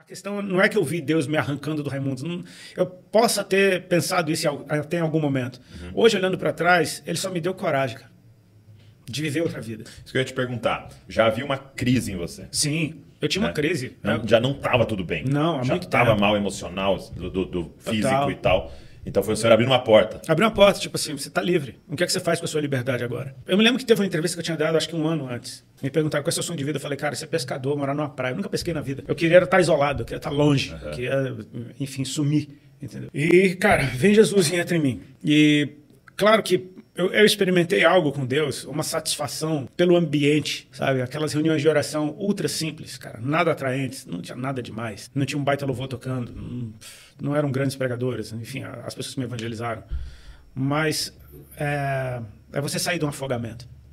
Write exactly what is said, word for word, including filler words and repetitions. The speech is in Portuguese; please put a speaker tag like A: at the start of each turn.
A: A questão não é que eu vi Deus me arrancando do Raimundos. Não, eu possa ter pensado isso até em algum momento. Uhum. Hoje, olhando para trás, ele só me deu coragem, cara, de viver outra vida.
B: Isso que eu ia te perguntar. Já havia uma crise em você?
A: Sim, eu tinha
B: né?
A: uma crise.
B: Não, já não estava tudo bem.
A: Não, há
B: já
A: muito
B: estava
A: tempo.
B: mal emocional, do, do, do físico
A: Total.
B: e tal. Então foi o senhor abrindo uma porta.
A: Abriu uma porta, tipo assim, você está livre. O que é que você faz com a sua liberdade agora? Eu me lembro que teve uma entrevista que eu tinha dado, acho que um ano antes. Me perguntaram qual é o seu sonho de vida. Eu falei, cara, ser pescador, morar numa praia. Eu nunca pesquei na vida. Eu queria estar isolado, eu queria estar longe. Uhum. Eu queria, enfim, sumir. Entendeu? E, cara, vem Jesus e entra em mim. E, claro que eu, eu experimentei algo com Deus, uma satisfação pelo ambiente, sabe? Aquelas reuniões de oração ultra simples, cara. Nada atraentes, não tinha nada demais. Não tinha um baita louvor tocando, não, não eram grandes pregadores, enfim, as pessoas que me evangelizaram. Mas é, é você sair de um afogamento.